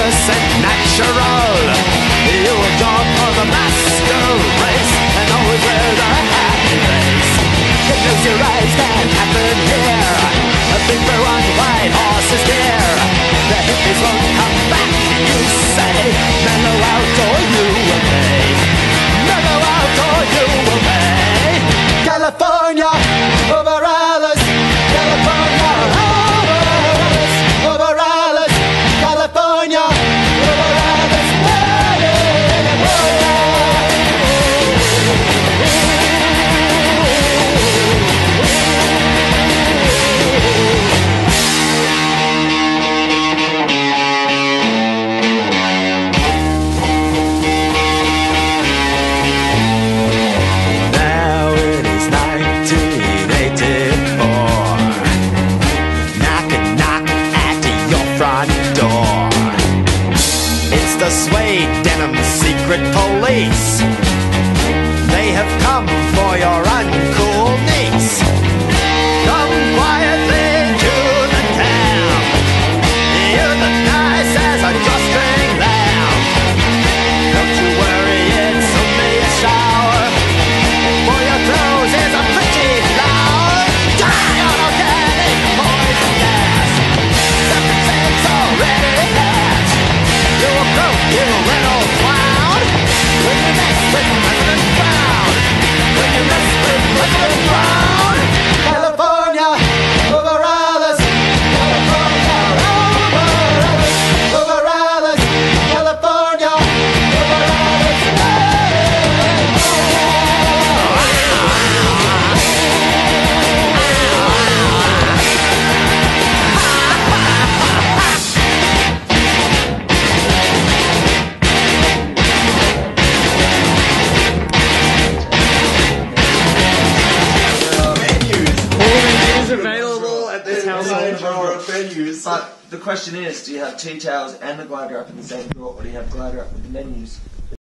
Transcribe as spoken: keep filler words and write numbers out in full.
innocent, natural. You were gone for the master race and always wear the happy face. You close your eyes, can't happen here. A big blue on white horses dear. The hippies won't come back, you say. Mellow out or you will pay. Mellow out or you will pay. California over Alice. California over Alice. Over Alice. California over Alice. Now it is nineteen eighty-four. Knock and knock at your front door. It's the suede denim secret police. They have come for your uncool niece. Come quietly to the town. You're the nice as a drawstring lamb. Don't you worry, it's only a shower. For your clothes is a pretty flower. Die on organic poison gas. Seven cents already passed. You were broke, you little clown. When you mess with President Brown. When you mess with President Brown. California over Alice. California over Alice. Over Alice. California over Alice. Available at this household. Venues. But the question is, do you have tea towels and the glider up in the same drawer, or do you have glider up with the menus?